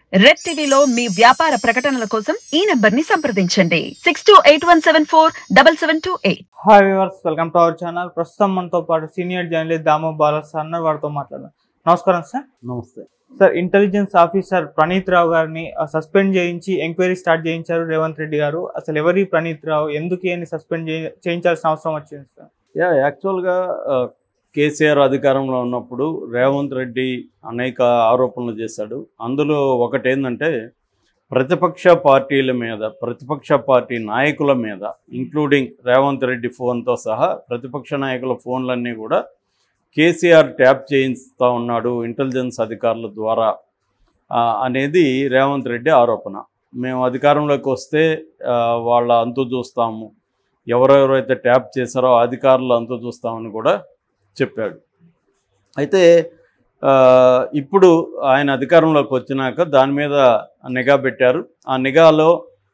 Red టీవీలో మీ వ్యాపార ప్రకటనల కోసం ఈ నంబర్ ని సంప్రదించండి 6281747728. Hi viewers, welcome to our channel. ప్రస్తుతం మనతో పాటు సీనియర్ జర్నలిస్ట్ దామో బాలస్ అన్న వారితో మాట్లాడదాం. నమస్కారం సార్. నమస్తే sir, intelligence officer Praneeth Rao గారిని సస్పెండ్ చేయించి ఎంక్వైరీ స్టార్ట్ చేయించారు రేవంత్ రెడ్డి గారు. అసలు ఎవరి ప్రణీత్ రావు, ఎందుకు అని సస్పెండ్ చేయించాల్సిన అవసరం వచ్చింది సార్? యాక్చువల్గా కేసీఆర్ అధికారంలో ఉన్నప్పుడు రేవంత్ రెడ్డి అనేక ఆరోపణలు చేశాడు. అందులో ఒకటి ఏంటంటే ప్రతిపక్ష పార్టీల మీద, ప్రతిపక్ష పార్టీ నాయకుల మీద, ఇంక్లూడింగ్ రేవంత్ రెడ్డి ఫోన్తో సహా ప్రతిపక్ష నాయకుల ఫోన్లన్నీ కూడా కేసీఆర్ ట్యాప్ చేయిస్తూ ఉన్నాడు ఇంటెలిజెన్స్ అధికారుల ద్వారా అనేది రేవంత్ రెడ్డి ఆరోపణ. మేము అధికారంలోకి వస్తే వాళ్ళ అంతు చూస్తాము, ఎవరెవరైతే ట్యాప్ చేశారో అధికారులు అంతు చూస్తామని కూడా చెప్పాడు. అయితే ఇప్పుడు ఆయన అధికారంలోకి వచ్చినాక దాని మీద నిఘా పెట్టారు. ఆ నిఘాలో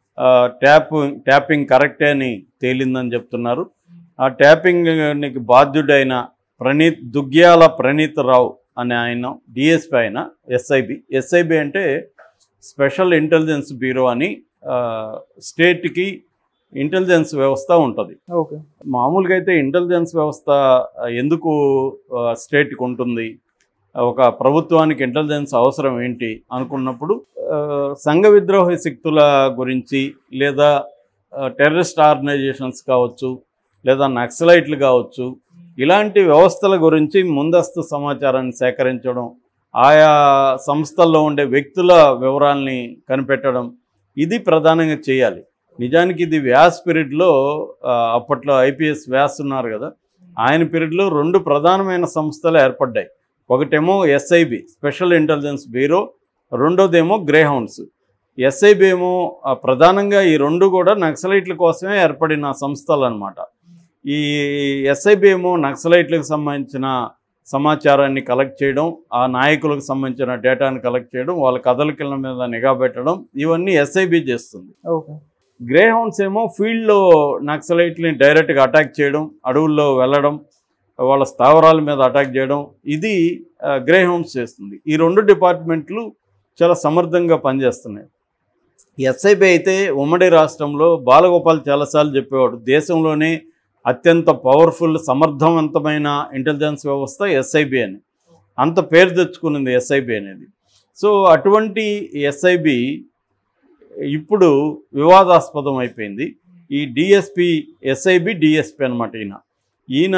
ట్యాపింగ్ కరెక్టే అని తేలిందని చెప్తున్నారు. ఆ ట్యాపింగ్కి బాధ్యుడైన దుగ్గ్యాల ప్రణీత్ రావు అనే ఆయన డిఎస్పీ, ఆయన ఎస్ఐబి అంటే స్పెషల్ ఇంటెలిజెన్స్ బ్యూరో అని స్టేట్కి ఇంటెలిజెన్స్ వ్యవస్థ ఉంటుంది. ఓకే, మామూలుగా అయితే ఇంటెలిజెన్స్ వ్యవస్థ ఎందుకు స్టేట్కి ఉంటుంది, ఒక ప్రభుత్వానికి ఇంటెలిజెన్స్ అవసరం ఏంటి అనుకున్నప్పుడు సంఘ విద్రోహ శక్తుల గురించి లేదా టెర్రరిస్ట్ ఆర్గనైజేషన్స్ కావచ్చు లేదా నక్సలైట్లు కావచ్చు, ఇలాంటి వ్యవస్థల గురించి ముందస్తు సమాచారాన్ని సేకరించడం, ఆయా సంస్థల్లో ఉండే వ్యక్తుల వివరాల్ని కనిపెట్టడం, ఇది ప్రధానంగా చేయాలి. నిజానికి ఇది వ్యాస్ పీరియడ్లో, అప్పట్లో ఐపీఎస్ వ్యాస్ ఉన్నారు కదా, ఆయన పీరియడ్లో రెండు ప్రధానమైన సంస్థలు ఏర్పడ్డాయి. ఒకటేమో ఎస్ఐబి స్పెషల్ ఇంటెలిజెన్స్ బ్యూరో, రెండోదేమో గ్రేహౌండ్స్. ఎస్ఐబి ఏమో ప్రధానంగా ఈ రెండు కూడా నక్సలైట్ల కోసమే ఏర్పడిన సంస్థలు అన్నమాట. ఈ ఎస్ఐబి ఏమో నక్సలైట్లకు సంబంధించిన సమాచారాన్ని కలెక్ట్ చేయడం, ఆ నాయకులకు సంబంధించిన డేటాను కలెక్ట్ చేయడం, వాళ్ళ కదలికల మీద నిఘా పెట్టడం, ఇవన్నీ ఎస్ఐబి చేస్తుంది. ఓకే. గ్రేహౌండ్స్ ఏమో ఫీల్డ్లో నక్సలైట్ని డైరెక్ట్గా అటాక్ చేయడం, అడవుల్లో వెళ్ళడం, వాళ్ళ స్థావరాల మీద అటాక్ చేయడం, ఇది గ్రేహౌండ్స్ చేస్తుంది. ఈ రెండు డిపార్ట్మెంట్లు చాలా సమర్థంగా పనిచేస్తున్నాయి. ఎస్ఐబి అయితే ఉమ్మడి రాష్ట్రంలో బాలగోపాల్ చాలాసార్లు చెప్పేవాడు, దేశంలోనే అత్యంత పవర్ఫుల్ సమర్థవంతమైన ఇంటెలిజెన్స్ వ్యవస్థ ఎస్ఐబి అని. అంత పేరు తెచ్చుకున్నది ఎస్ఐబి అనేది. సో అటువంటి ఎస్ఐబి ఇప్పుడు వివాదాస్పదం అయిపోయింది. ఈ డిఎస్పి, ఎస్ఐబి డిఎస్పి అనమాట. ఈయన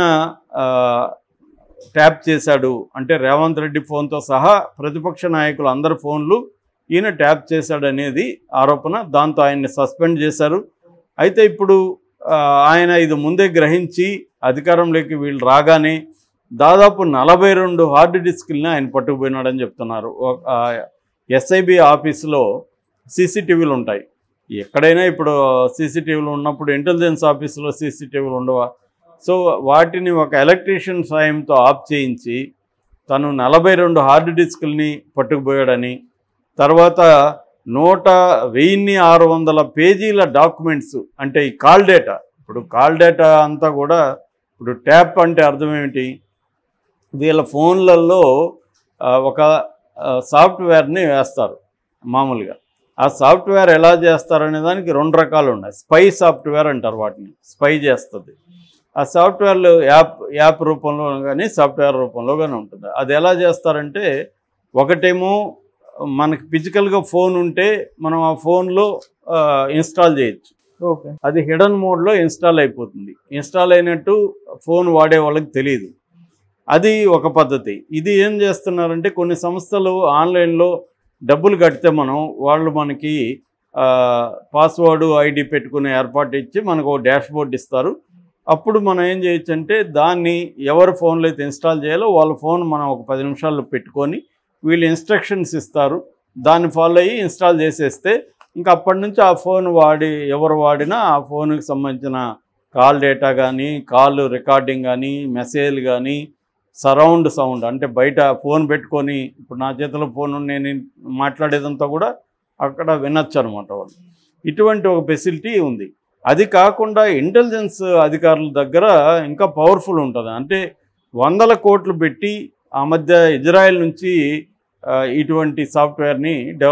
ట్యాప్ చేశాడు అంటే రేవంత్ రెడ్డి ఫోన్తో సహా ప్రతిపక్ష నాయకులు అందరి ఫోన్లు ఈయన ట్యాప్ చేశాడు అనేది ఆరోపణ. దాంతో ఆయన్ని సస్పెండ్ చేశారు. అయితే ఇప్పుడు ఆయన ఇది ముందే గ్రహించి అధికారంలోకి వీళ్ళు రాగానే దాదాపు 42 హార్డ్ డిస్క్లని ఆయన పట్టుకుపోయినాడని చెప్తున్నారు. ఎస్ఐబి ఆఫీసులో సీసీటీవీలు ఉంటాయి. ఎక్కడైనా ఇప్పుడు సీసీటీవీలు ఉన్నప్పుడు ఇంటెలిజెన్స్ ఆఫీసులో సీసీటీవీలు ఉండవా? సో వాటిని ఒక ఎలక్ట్రీషియన్ సాయంతో ఆఫ్ చేయించి తను 42 హార్డ్ డిస్క్లని పట్టుకుపోయాడని, తర్వాత 1600 పేజీల డాక్యుమెంట్స్, అంటే ఈ కాల్ డేటా, ఇప్పుడు కాల్ డేటా అంతా కూడా, ఇప్పుడు ట్యాప్ అంటే అర్థం ఏమిటి, వీళ్ళ ఫోన్లలో ఒక సాఫ్ట్వేర్ని వేస్తారు మామూలుగా. ఆ సాఫ్ట్వేర్ ఎలా చేస్తారనే దానికి 2 రకాలు ఉన్నాయి. స్పై సాఫ్ట్వేర్ అంటారు వాటిని, స్పై చేస్తుంది. ఆ సాఫ్ట్వేర్లు యాప్ రూపంలో కానీ సాఫ్ట్వేర్ రూపంలో కానీ ఉంటుంది. అది ఎలా చేస్తారంటే, ఒకటేమో మనకి ఫిజికల్గా ఫోన్ ఉంటే మనం ఆ ఫోన్లో ఇన్స్టాల్ చేయొచ్చు. ఓకే. అది హిడెన్ మోడ్లో ఇన్స్టాల్ అయిపోతుంది. ఇన్స్టాల్ అయినట్టు ఫోన్ వాడే వాళ్ళకి తెలియదు. అది ఒక పద్ధతి. ఇది ఏం చేస్తున్నారంటే, కొన్ని సంస్థలు ఆన్లైన్లో డబ్బులు కడితే వాళ్ళు మనకి పాస్వర్డ్ ఐడి పెట్టుకునే ఏర్పాటు ఇచ్చి మనకు ఒక డాష్ బోర్డ్ ఇస్తారు. అప్పుడు మనం ఏం చేయొచ్చు అంటే, దాన్ని ఎవరి ఫోన్లో అయితే ఇన్స్టాల్ చేయాలో వాళ్ళ ఫోన్ మనం ఒక 10 నిమిషాల్లో పెట్టుకొని వీళ్ళు ఇన్స్ట్రక్షన్స్ ఇస్తారు, దాన్ని ఫాలో అయ్యి ఇన్స్టాల్ చేసేస్తే ఇంకా అప్పటి నుంచి ఆ ఫోన్ ఎవరు వాడినా ఆ ఫోన్కి సంబంధించిన కాల్ డేటా కానీ, కాల్ రికార్డింగ్ కానీ, మెసేజ్లు కానీ, సరౌండ్ సౌండ్ అంటే బయట ఫోన్ పెట్టుకొని, ఇప్పుడు నా చేతిలో ఫోన్ నేను మాట్లాడేదంతా కూడా అక్కడ వినొచ్చు అనమాట వాళ్ళు. ఇటువంటి ఒక ఫెసిలిటీ ఉంది. అది కాకుండా ఇంటెలిజెన్స్ అధికారుల దగ్గర ఇంకా పవర్ఫుల్ ఉంటుంది. అంటే 100 కోట్లు పెట్టి ఆ మధ్య ఇజ్రాయెల్ నుంచి ఇటువంటి సాఫ్ట్వేర్ని డెవలప్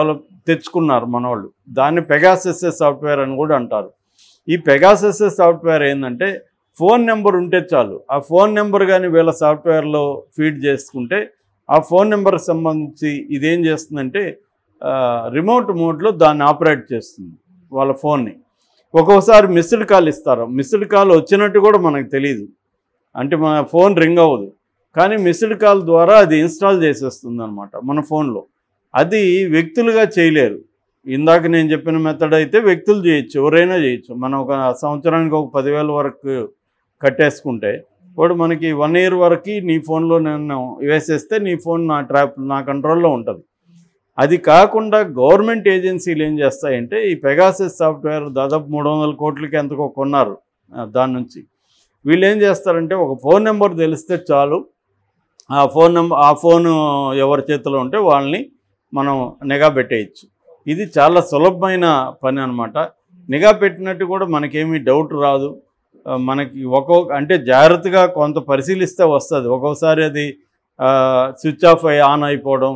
తెచ్చుకున్నారు మనోళ్ళు. దాన్ని పెగాసస్ సాఫ్ట్వేర్ అని కూడా అంటారు. ఈ పెగాసస్ సాఫ్ట్వేర్ ఏంటంటే ఫోన్ నెంబర్ ఉంటే చాలు, ఆ ఫోన్ నెంబర్ కానీ వీళ్ళ సాఫ్ట్వేర్లో ఫీడ్ చేసుకుంటే ఆ ఫోన్ నెంబర్కి సంబంధించి ఇదేం చేస్తుందంటే రిమోట్ మోడ్లో దాన్ని ఆపరేట్ చేస్తుంది వాళ్ళ ఫోన్ని. ఒక్కోసారి మిస్డ్ కాల్ ఇస్తారు, మిస్డ్ కాల్ వచ్చినట్టు కూడా మనకు తెలియదు, అంటే మన ఫోన్ రింగ్ అవ్వదు, కానీ మిస్డ్ కాల్ ద్వారా అది ఇన్స్టాల్ చేసేస్తుంది అనమాట మన ఫోన్లో. అది వ్యక్తులుగా చేయలేరు. ఇందాక నేను చెప్పిన మెథడ్ అయితే వ్యక్తులు చేయొచ్చు, ఎవరైనా చేయొచ్చు. మనం ఒక సంవత్సరానికి ఒక 10,000 వరకు కట్టేసుకుంటే వాడు మనకి 1 year వరకు నీ ఫోన్లో నేను వేసేస్తే నీ ఫోన్ నా కంట్రోల్లో ఉంటుంది. అది కాకుండా గవర్నమెంట్ ఏజెన్సీలు ఏం చేస్తాయంటే ఈ పెగాసస్ సాఫ్ట్వేర్ దాదాపు 300 కోట్లకి ఎంతకో కొన్నారు. దాని నుంచి వీళ్ళు ఏం చేస్తారంటే ఒక ఫోన్ నెంబర్ తెలిస్తే చాలు, ఆ ఫోన్ ఎవరి చేతిలో ఉంటే వాళ్ళని మనం నిఘా పెట్టేయచ్చు. ఇది చాలా సులభమైన పని అనమాట. నిఘా పెట్టినట్టు కూడా మనకేమీ డౌట్ రాదు. మనకి అంటే జాగ్రత్తగా కొంత పరిశీలిస్తే వస్తుంది. ఒక్కోసారి అది స్విచ్ ఆఫ్ ఆన్ అయిపోవడం,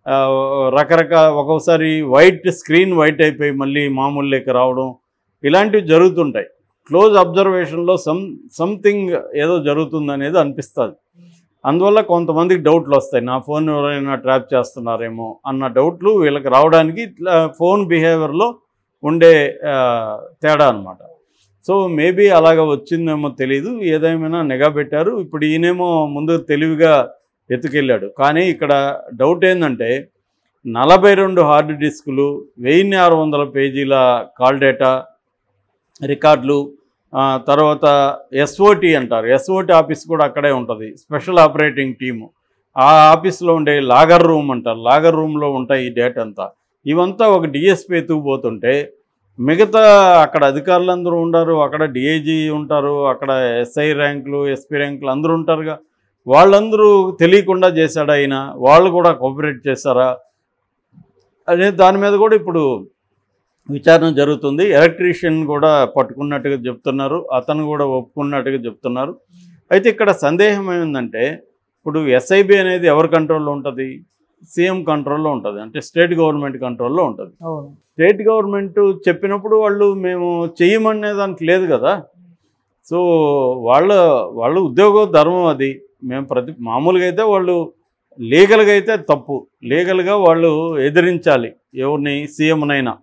ఒక్కోసారి స్క్రీన్ వైట్ అయిపోయి మళ్ళీ మామూలు లెక్క రావడం, ఇలాంటివి జరుగుతుంటాయి. క్లోజ్ అబ్జర్వేషన్లో సంథింగ్ ఏదో జరుగుతుందనేది అనిపిస్తుంది. అందువల్ల కొంతమందికి డౌట్లు వస్తాయి, నా ఫోన్ ఎవరైనా ట్రాప్ చేస్తున్నారేమో అన్న డౌట్లు వీళ్ళకి రావడానికి ఫోన్ బిహేవియర్లో ఉండే తేడా అనమాట. సో మేబీ అలాగ వచ్చిందేమో తెలీదు, ఏదేమైనా నిఘా పెట్టారు. ఇప్పుడు ఈయనేమో ముందు తెలివిగా ఎత్తుకెళ్ళాడు. కానీ ఇక్కడ డౌట్ ఏంటంటే 42 హార్డ్ డిస్కులు, 1600 పేజీల కాల్ డేటా రికార్డులు, తర్వాత SOT అంటారు, SOT ఆఫీస్ కూడా అక్కడే ఉంటుంది, స్పెషల్ ఆపరేటింగ్ టీము. ఆ ఆఫీస్లో ఉండే లాగర్ రూమ్ అంటారు, లాగర్ రూమ్లో ఉంటాయి ఈ డేటా అంతా. ఇవంతా ఒక DSP ఎత్తుకుపోతుంటే మిగతా అక్కడ అధికారులందరూ ఉంటారు, అక్కడ DIG ఉంటారు, అక్కడ SI ర్యాంకులు SP ర్యాంకులు అందరూ ఉంటారుగా, వాళ్ళందరూ తెలియకుండా చేశాడు ఆయన, వాళ్ళు కూడా కోఆపరేట్ చేశారా అనే దాని మీద కూడా ఇప్పుడు విచారణ జరుగుతుంది. ఎలక్ట్రీషియన్ కూడా పట్టుకున్నట్టుగా చెప్తున్నారు, అతను కూడా ఒప్పుకున్నట్టుగా చెప్తున్నారు. అయితే ఇక్కడ సందేహం ఏమిందంటే ఇప్పుడు SIB అనేది ఎవరి కంట్రోల్లో ఉంటుంది? సీఎం కంట్రోల్లో ఉంటుంది, అంటే స్టేట్ గవర్నమెంట్ కంట్రోల్లో ఉంటుంది. స్టేట్ గవర్నమెంట్ చెప్పినప్పుడు వాళ్ళు మేము చెయ్యమనే దానికి లేదు కదా. సో వాళ్ళ ఉద్యోగ ధర్మం అది. మేము మామూలుగా అయితే వాళ్ళు లీగల్గా అయితే తప్పు, లీగల్గా వాళ్ళు ఎదిరించాలి ఎవరిని, సీఎంనైనా.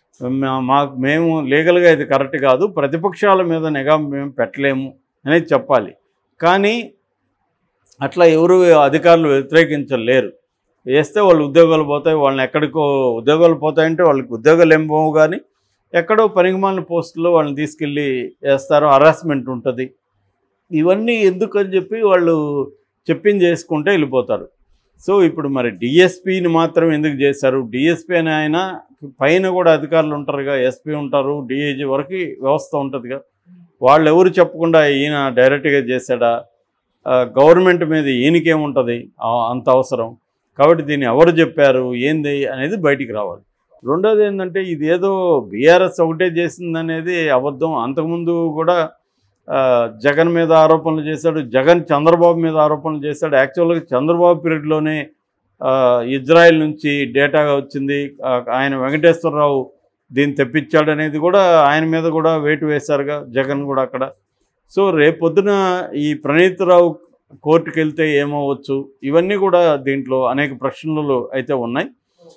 మేము లీగల్గా ఇది కరెక్ట్ కాదు, ప్రతిపక్షాల మీద నిఘా మేము పెట్టలేము అనేది చెప్పాలి. కానీ అట్లా ఎవరు అధికారులు వ్యతిరేకించలేరు. వేస్తే వాళ్ళు ఉద్యోగాలు పోతాయి, వాళ్ళని ఎక్కడికో ఉద్యోగాలు పోతాయంటే వాళ్ళకి ఉద్యోగాలు ఏం పోవు, కానీ ఎక్కడో పనికిమాలిన పోస్టుల్లో వాళ్ళని తీసుకెళ్ళి వేస్తారు, హరాస్మెంట్ ఉంటుంది. ఇవన్నీ ఎందుకని చెప్పి వాళ్ళు చెప్పింది చేసుకుంటే వెళ్ళిపోతారు. సో ఇప్పుడు మరి DSPని మాత్రం ఎందుకు చేశారు? DSP అని ఆయన పైన కూడా అధికారులు ఉంటారుగా, SP ఉంటారు, DIG వరకు వ్యవస్థ ఉంటుందిగా. వాళ్ళు ఎవరు చెప్పకుండా ఈయన డైరెక్ట్గా చేశాడా? గవర్నమెంట్ మీద ఈయనకేముంటుంది అంత అవసరం? కాబట్టి దీన్ని ఎవరు చెప్పారు ఏంది అనేది బయటికి రావాలి. రెండోది ఏంటంటే ఇదేదో BRS ఒకటే చేసిందనేది అబద్ధం. అంతకుముందు కూడా జగన్ మీద ఆరోపణలు చేశాడు, జగన్ చంద్రబాబు మీద ఆరోపణలు చేశాడు. యాక్చువల్గా చంద్రబాబు పీరియడ్లోనే ఇజ్రాయెల్ నుంచి డేటా వచ్చింది, ఆయన వెంకటేశ్వరరావు దీన్ని తెప్పించాడు అనేది కూడా ఆయన మీద కూడా వేటు వేశారుగా జగన్ కూడా అక్కడ. సో రేపొద్దున ఈ ప్రణీత్ రావు కోర్టుకు వెళ్తే ఏమవచ్చు, ఇవన్నీ కూడా దీంట్లో అనేక ప్రశ్నలు అయితే ఉన్నాయి.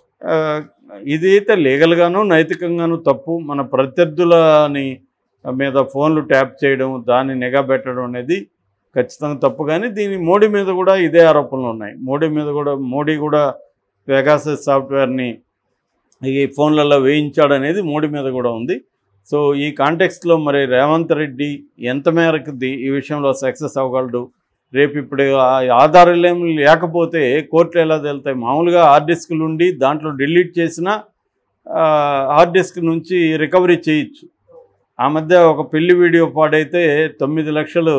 ఇది అయితే లీగల్గాను నైతికంగాను తప్పు. మన ప్రత్యర్థులని మీద ఫోన్లు ట్యాప్ చేయడం, దాన్ని నిఘా పెట్టడం అనేది ఖచ్చితంగా తప్పు. కానీ మోడీ మీద కూడా ఇదే ఆరోపణలు ఉన్నాయి. మోడీ కూడా పెగాసస్ సాఫ్ట్వేర్ని ఈ ఫోన్లలో వేయించాడనేది మోడీ మీద కూడా ఉంది. సో ఈ కాంటెక్స్ట్లో మరి రేవంత్ రెడ్డి ఎంత మేరకు ఈ విషయంలో సక్సెస్ అవ్వగలడు? రేపు ఇప్పుడు ఆధారాలు ఏమి లేకపోతే కోర్టులు ఎలా వెళ్తాయి? మామూలుగా హార్డ్ డిస్క్లు ఉండి దాంట్లో డిలీట్ చేసిన హార్డ్ డిస్క్ నుంచి రికవరీ చేయొచ్చు. ఆ మధ్య ఒక పెళ్లి వీడియో పాడైతే 9 లక్షలు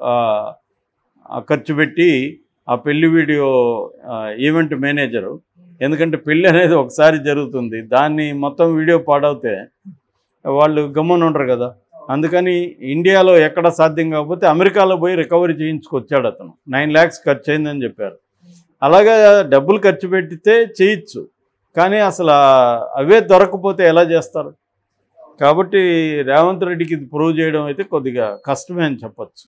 ఖర్చు పెట్టి ఆ పెళ్లి వీడియో ఈవెంట్ మేనేజరు, ఎందుకంటే పెళ్ళి అనేది ఒకసారి జరుగుతుంది, దాన్ని మొత్తం వీడియో పాడవుతే వాళ్ళు గమ్మున ఉండరు కదా. అందుకని ఇండియాలో ఎక్కడ సాధ్యం కాకపోతే అమెరికాలో పోయి రికవరీ చేయించుకొచ్చాడు అతను. 9 lakhs ఖర్చు అయిందని చెప్పారు. అలాగా డబ్బులు ఖర్చు పెట్టితే చేయొచ్చు. కానీ అసలు అవే దొరకకపోతే ఎలా చేస్తారు? కాబట్టి రేవంత్ రెడ్డికి ఇది ప్రూవ్ చేయడం అయితే కొద్దిగా కష్టమే అని చెప్పచ్చు.